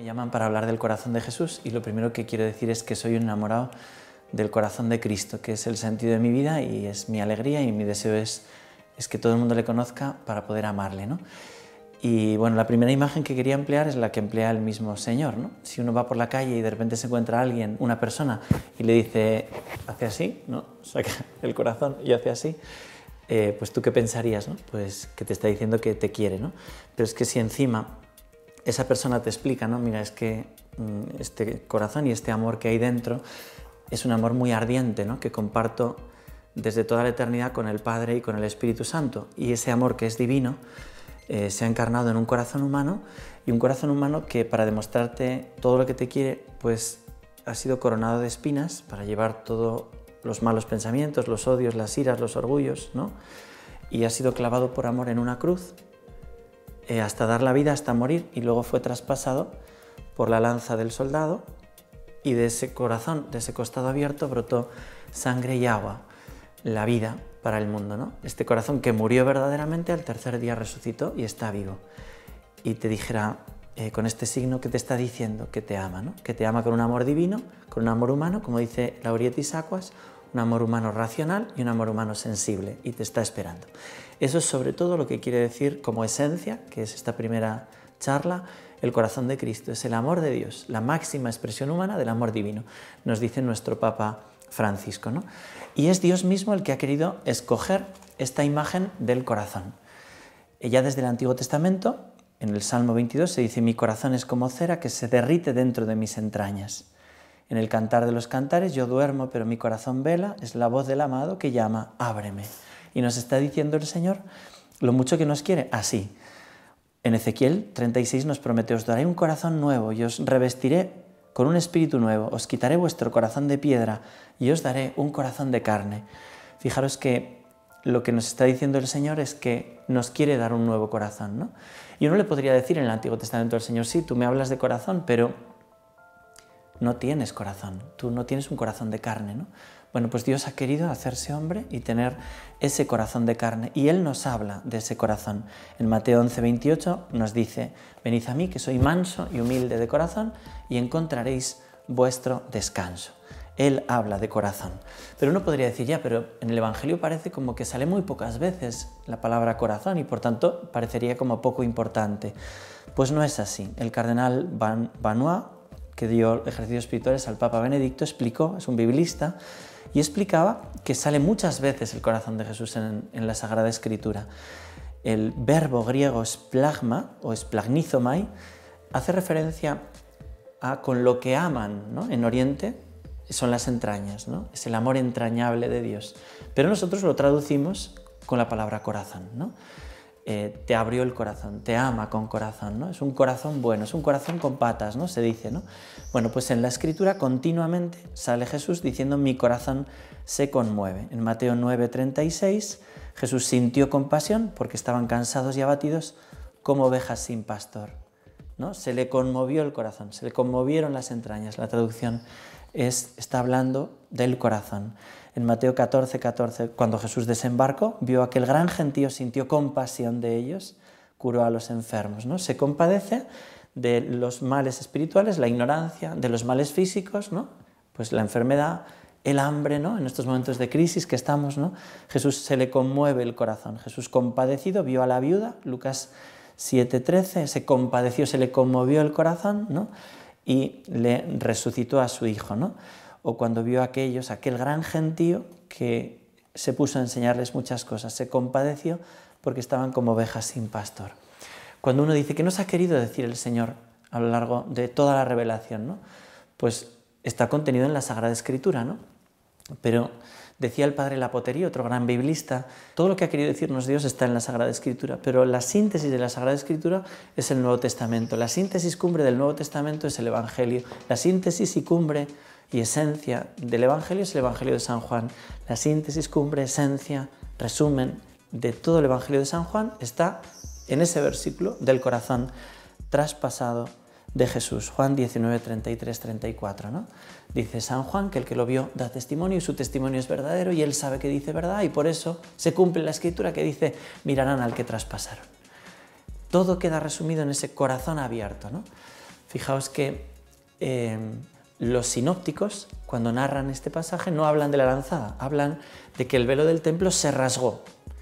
llaman para hablar del corazón de Jesús y lo primero que quiero decir es que soy un enamorado del corazón de Cristo, que es el sentido de mi vida y es mi alegría y mi deseo es que todo el mundo le conozca para poder amarle, ¿no? Y bueno, la primera imagen que quería emplear es la que emplea el mismo Señor, ¿no? Si uno va por la calle y de repente se encuentra a alguien, una persona, y le dice, hace así, ¿no? Saca el corazón y hace así, pues tú qué pensarías, ¿no? Pues que te está diciendo que te quiere, ¿no? Pero es que si encima esa persona te explica, ¿no? Mira, es que este corazón y este amor que hay dentro es un amor muy ardiente, ¿no? Que comparto desde toda la eternidad con el Padre y con el Espíritu Santo. Y ese amor que es divino se ha encarnado en un corazón humano, y un corazón humano que para demostrarte todo lo que te quiere, pues ha sido coronado de espinas para llevar todos los malos pensamientos, los odios, las iras, los orgullos, ¿no? Y ha sido clavado por amor en una cruz hasta dar la vida, hasta morir, y luego fue traspasado por la lanza del soldado, y de ese corazón, de ese costado abierto, brotó sangre y agua, la vida para el mundo, ¿no? Este corazón que murió verdaderamente, al tercer día resucitó y está vivo. Y te dijera con este signo que te está diciendo que te ama, ¿no? Que te ama con un amor divino, con un amor humano, como dice Laurietis Aquas, un amor humano racional y un amor humano sensible, y te está esperando. Eso es sobre todo lo que quiere decir como esencia, que es esta primera charla, el corazón de Cristo. Es el amor de Dios, la máxima expresión humana del amor divino, nos dice nuestro Papa Francisco, ¿no? Y es Dios mismo el que ha querido escoger esta imagen del corazón. Ya desde el Antiguo Testamento, en el Salmo 22 se dice: mi corazón es como cera que se derrite dentro de mis entrañas. En el Cantar de los Cantares: yo duermo pero mi corazón vela, es la voz del amado que llama, ábreme. Y nos está diciendo el Señor lo mucho que nos quiere, así. En Ezequiel 36 nos promete: os daré un corazón nuevo y os revestiré con un espíritu nuevo, os quitaré vuestro corazón de piedra y os daré un corazón de carne. Fijaros que lo que nos está diciendo el Señor es que nos quiere dar un nuevo corazón, ¿no? Y uno le podría decir en el Antiguo Testamento al Señor: sí, tú me hablas de corazón, pero no tienes corazón, tú no tienes un corazón de carne, ¿no? Bueno, pues Dios ha querido hacerse hombre y tener ese corazón de carne, y Él nos habla de ese corazón. En Mateo 11:28 nos dice: venid a mí, que soy manso y humilde de corazón, y encontraréis vuestro descanso. Él habla de corazón. Pero uno podría decir, ya, pero en el Evangelio parece como que sale muy pocas veces la palabra corazón y por tanto parecería como poco importante. Pues no es así. El cardenal Vanois, que dio ejercicios espirituales al Papa Benedicto, explicó, es un biblista, y explicaba que sale muchas veces el corazón de Jesús en la Sagrada Escritura. El verbo griego splagma o splagnizomai hace referencia a con lo que aman, ¿no? En Oriente son las entrañas, ¿no? Es el amor entrañable de Dios. Pero nosotros lo traducimos con la palabra corazón, ¿no? Te abrió el corazón, te ama con corazón, ¿no? Es un corazón bueno, es un corazón con patas, ¿no? Se dice, ¿no? Bueno, pues en la Escritura continuamente sale Jesús diciendo: mi corazón se conmueve. En Mateo 9:36 Jesús sintió compasión porque estaban cansados y abatidos como ovejas sin pastor, ¿no? Se le conmovió el corazón, se le conmovieron las entrañas. La traducción está hablando del corazón. En Mateo 14:14, cuando Jesús desembarcó, vio a aquel gran gentío, sintió compasión de ellos, curó a los enfermos, ¿no? Se compadece de los males espirituales, la ignorancia, de los males físicos, ¿no? Pues la enfermedad, el hambre, ¿no? En estos momentos de crisis que estamos, ¿no? Jesús se le conmueve el corazón. Jesús compadecido vio a la viuda, Lucas 7:13, se compadeció, se le conmovió el corazón, ¿no? Y le resucitó a su hijo, ¿no? O cuando vio a aquel gran gentío que se puso a enseñarles muchas cosas, se compadeció porque estaban como ovejas sin pastor. Cuando uno dice: ¿qué nos ha querido decir el Señor a lo largo de toda la revelación, ¿no? Pues está contenido en la Sagrada Escritura, ¿no? Pero decía el padre Lapoteri, otro gran biblista, todo lo que ha querido decirnos Dios está en la Sagrada Escritura, pero la síntesis de la Sagrada Escritura es el Nuevo Testamento. La síntesis cumbre del Nuevo Testamento es el Evangelio. La síntesis y cumbre y esencia del Evangelio es el Evangelio de San Juan. La síntesis, cumbre, esencia, resumen de todo el Evangelio de San Juan está en ese versículo del corazón traspasado de Jesús. Juan 19, 33, 34, ¿no? Dice San Juan que el que lo vio da testimonio y su testimonio es verdadero y él sabe que dice verdad, y por eso se cumple la Escritura que dice: mirarán al que traspasaron. Todo queda resumido en ese corazón abierto, ¿no? Fijaos que los sinópticos, cuando narran este pasaje, no hablan de la lanzada, hablan de que el velo del templo se rasgó.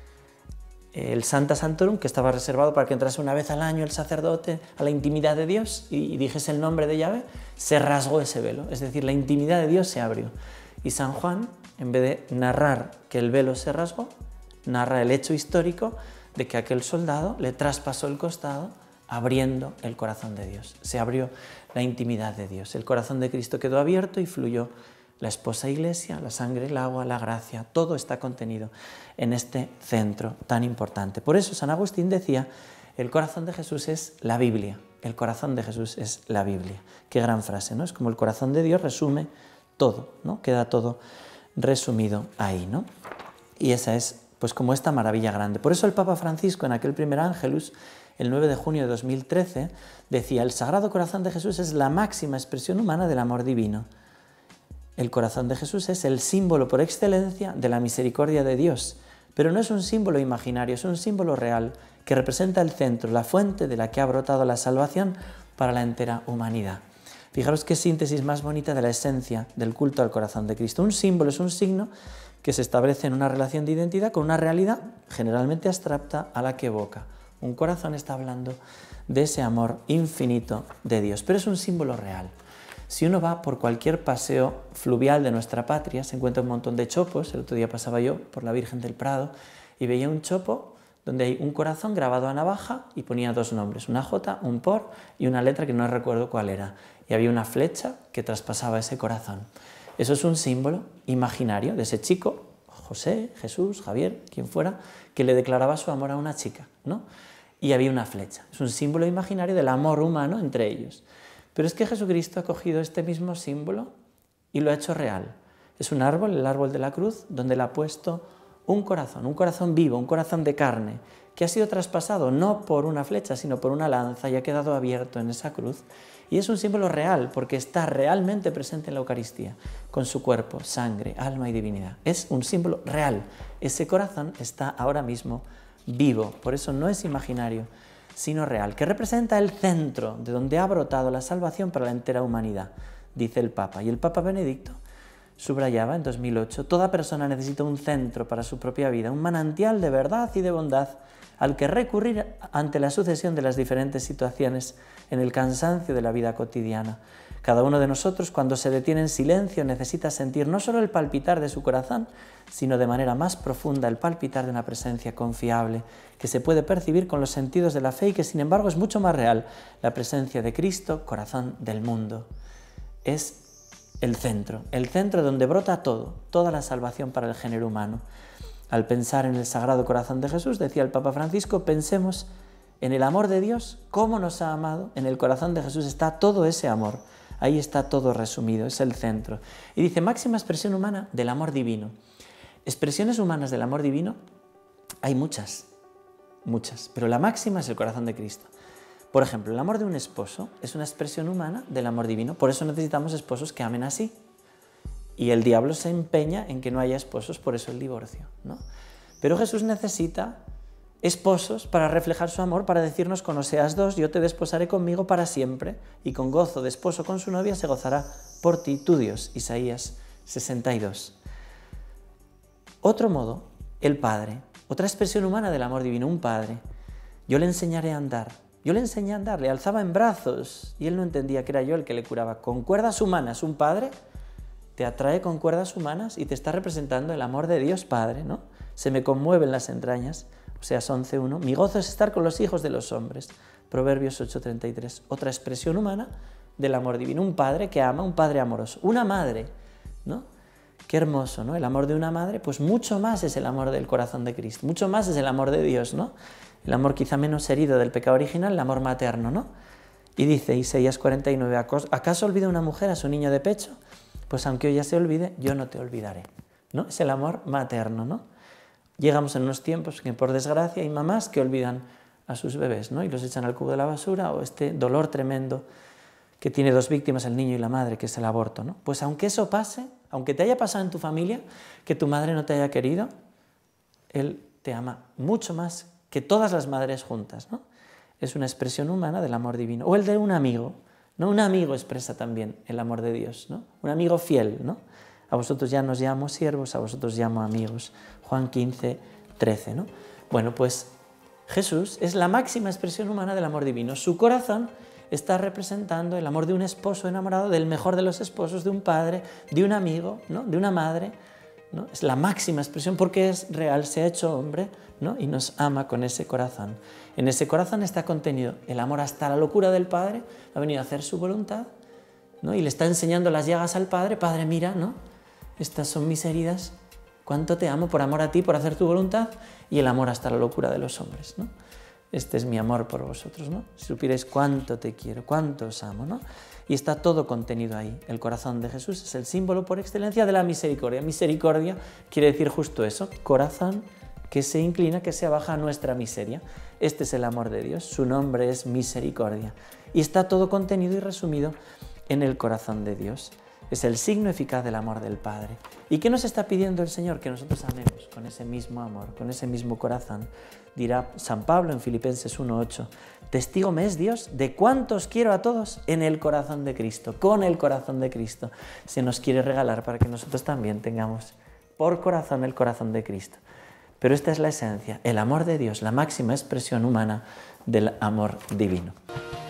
El Sancta Sanctorum, que estaba reservado para que entrase una vez al año el sacerdote a la intimidad de Dios y dijese el nombre de Yahvé, se rasgó ese velo, es decir, la intimidad de Dios se abrió. Y San Juan, en vez de narrar que el velo se rasgó, narra el hecho histórico de que aquel soldado le traspasó el costado abriendo el corazón de Dios. Se abrió la intimidad de Dios. El corazón de Cristo quedó abierto y fluyó la esposa iglesia, la sangre, el agua, la gracia, todo está contenido en este centro tan importante. Por eso San Agustín decía, el corazón de Jesús es la Biblia, el corazón de Jesús es la Biblia. Qué gran frase, ¿no? Es como el corazón de Dios resume todo, ¿no? Queda todo resumido ahí, ¿no? Y esa es, pues, como esta maravilla grande. Por eso el Papa Francisco, en aquel primer Ángelus, el 9 de junio de 2013, decía, el Sagrado Corazón de Jesús es la máxima expresión humana del amor divino. El corazón de Jesús es el símbolo por excelencia de la misericordia de Dios, pero no es un símbolo imaginario, es un símbolo real que representa el centro, la fuente de la que ha brotado la salvación para la entera humanidad. Fijaros qué síntesis más bonita de la esencia del culto al corazón de Cristo. Un símbolo es un signo que se establece en una relación de identidad con una realidad generalmente abstracta a la que evoca. Un corazón está hablando de ese amor infinito de Dios, pero es un símbolo real. Si uno va por cualquier paseo fluvial de nuestra patria, se encuentra un montón de chopos. El otro día pasaba yo por la Virgen del Prado y veía un chopo donde hay un corazón grabado a navaja y ponía dos nombres, una J, un por y una letra que no recuerdo cuál era. Y había una flecha que traspasaba ese corazón. Eso es un símbolo imaginario de ese chico, José, Jesús, Javier, quien fuera, que le declaraba su amor a una chica, ¿no? Y había una flecha. Es un símbolo imaginario del amor humano entre ellos. Pero es que Jesucristo ha cogido este mismo símbolo y lo ha hecho real. Es un árbol, el árbol de la cruz, donde le ha puesto un corazón vivo, un corazón de carne, que ha sido traspasado no por una flecha, sino por una lanza y ha quedado abierto en esa cruz. Y es un símbolo real, porque está realmente presente en la Eucaristía, con su cuerpo, sangre, alma y divinidad. Es un símbolo real. Ese corazón está ahora mismo vivo, por eso no es imaginario, sino real, que representa el centro de donde ha brotado la salvación para la entera humanidad, dice el Papa. Y el Papa Benedicto subrayaba en 2008, toda persona necesita un centro para su propia vida, un manantial de verdad y de bondad al que recurrir ante la sucesión de las diferentes situaciones en el cansancio de la vida cotidiana. Cada uno de nosotros, cuando se detiene en silencio, necesita sentir no solo el palpitar de su corazón, sino de manera más profunda el palpitar de una presencia confiable, que se puede percibir con los sentidos de la fe y que, sin embargo, es mucho más real, la presencia de Cristo, corazón del mundo. Es el centro donde brota todo, toda la salvación para el género humano. Al pensar en el Sagrado Corazón de Jesús, decía el Papa Francisco, pensemos en el amor de Dios, cómo nos ha amado. En el corazón de Jesús está todo ese amor, ahí está todo resumido, es el centro. Y dice, máxima expresión humana del amor divino. Expresiones humanas del amor divino hay muchas, pero la máxima es el corazón de Cristo. Por ejemplo, el amor de un esposo es una expresión humana del amor divino, por eso necesitamos esposos que amen así. Y el diablo se empeña en que no haya esposos, por eso el divorcio, ¿no? Pero Jesús necesita esposos para reflejar su amor, para decirnos, cuando seas dos, yo te desposaré conmigo para siempre, y con gozo de esposo con su novia se gozará por ti, tu Dios. Isaías 62. Otro modo, el Padre, otra expresión humana del amor divino, un Padre. Yo le enseñaré a andar. Yo le enseñé a andar, le alzaba en brazos y él no entendía que era yo el que le curaba. Con cuerdas humanas, un Padre te atrae con cuerdas humanas y te está representando el amor de Dios Padre, ¿no? Se me conmueven las entrañas, Oseas 11:1. Mi gozo es estar con los hijos de los hombres, Proverbios 8:33. Otra expresión humana del amor divino, un padre que ama, un padre amoroso. Una madre, ¿no? Qué hermoso, ¿no? El amor de una madre, pues mucho más es el amor del corazón de Cristo, mucho más es el amor de Dios, ¿no? El amor quizá menos herido del pecado original, el amor materno, ¿no? Y dice Isaías 49, ¿acaso olvida una mujer a su niño de pecho? Pues aunque ella se olvide, yo no te olvidaré, ¿no? Es el amor materno, ¿no? Llegamos en unos tiempos que, por desgracia, hay mamás que olvidan a sus bebés, ¿no? Y los echan al cubo de la basura, o este dolor tremendo que tiene dos víctimas, el niño y la madre, que es el aborto, ¿no? Pues aunque eso pase, aunque te haya pasado en tu familia, que tu madre no te haya querido, Él te ama mucho más que todas las madres juntas, ¿no? Es una expresión humana del amor divino. O el de un amigo, ¿no? Un amigo expresa también el amor de Dios, ¿no? Un amigo fiel, ¿no? A vosotros ya no os llamo siervos, a vosotros llamo amigos. Juan 15, 13, ¿no? Bueno, pues Jesús es la máxima expresión humana del amor divino. Su corazón está representando el amor de un esposo enamorado del mejor de los esposos, de un padre, de un amigo, ¿no? De una madre, ¿no? Es la máxima expresión porque es real, se ha hecho hombre, ¿no? Y nos ama con ese corazón. En ese corazón está contenido el amor hasta la locura del Padre, ha venido a hacer su voluntad, ¿no? Y le está enseñando las llagas al Padre. Padre, mira, ¿no? Estas son mis heridas, cuánto te amo por amor a ti, por hacer tu voluntad, y el amor hasta la locura de los hombres, ¿no? Este es mi amor por vosotros, ¿no? Si supierais cuánto te quiero, cuánto os amo, ¿no? Y está todo contenido ahí. El corazón de Jesús es el símbolo por excelencia de la misericordia. Misericordia quiere decir justo eso, corazón que se inclina, que se abaja a nuestra miseria. Este es el amor de Dios, su nombre es misericordia. Y está todo contenido y resumido en el corazón de Dios. Es el signo eficaz del amor del Padre. ¿Y qué nos está pidiendo el Señor? Que nosotros amemos con ese mismo amor, con ese mismo corazón. Dirá San Pablo en Filipenses 1:8, testigo me es Dios de cuántos quiero a todos en el corazón de Cristo, con el corazón de Cristo. Se nos quiere regalar para que nosotros también tengamos por corazón el corazón de Cristo. Pero esta es la esencia, el amor de Dios, la máxima expresión humana del amor divino.